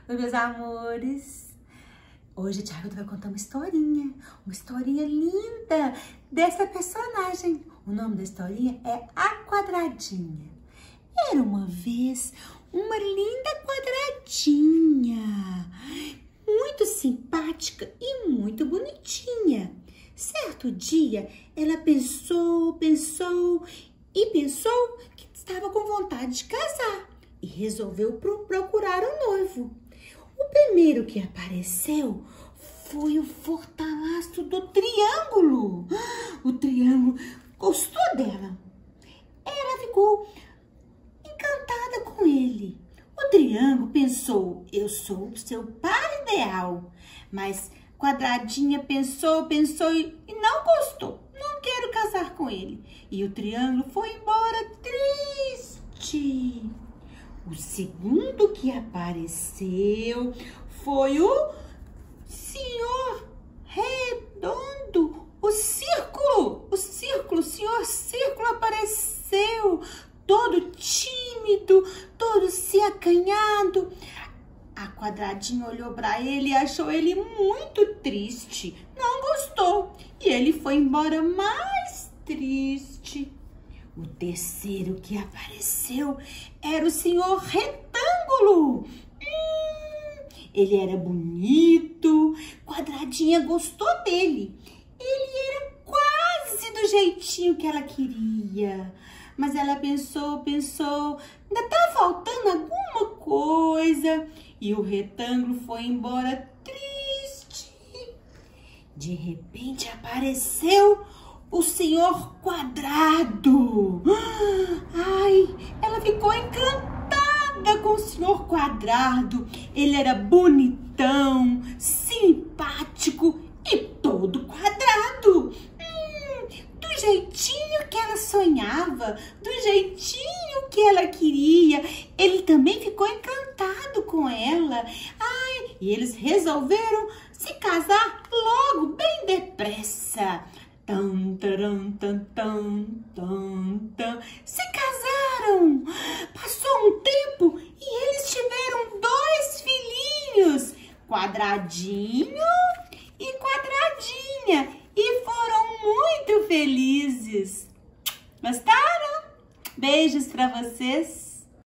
Oi, meus amores. Hoje a Tia Hilda vai contar uma historinha linda dessa personagem. O nome da historinha é A Quadradinha. Era uma vez uma linda quadradinha, muito simpática e muito bonitinha. Certo dia, ela pensou que estava com vontade de casar e resolveu procurar um noivo. O primeiro que apareceu foi o fortalaço do Triângulo. O Triângulo gostou dela. Ela ficou encantada com ele. O Triângulo pensou: eu sou o seu par ideal. Mas Quadradinha pensou e não gostou. Não quero casar com ele. E o Triângulo foi embora triste. O segundo que apareceu foi o Senhor Redondo. O Senhor Círculo apareceu, todo tímido, todo se acanhado. A Quadradinha olhou para ele e achou ele muito triste. Não gostou. E ele foi embora mais triste. O terceiro que apareceu era o Senhor Retângulo. Ele era bonito. Quadradinha gostou dele. Ele era quase do jeitinho que ela queria. Mas ela pensou, ainda tá faltando alguma coisa. E o Retângulo foi embora triste. De repente apareceu o Senhor Quadrado. Ai, ela ficou encantada com o Senhor Quadrado. Ele era bonitão, simpático e todo quadrado. Do jeitinho que ela sonhava, do jeitinho que ela queria. Ele também ficou encantado com ela. Ai, e eles resolveram se casar logo, bem depressa. Se casaram. Passou um tempo e eles tiveram 2 filhinhos, Quadradinho e Quadradinha, e foram muito felizes. Gostaram? Beijos para vocês.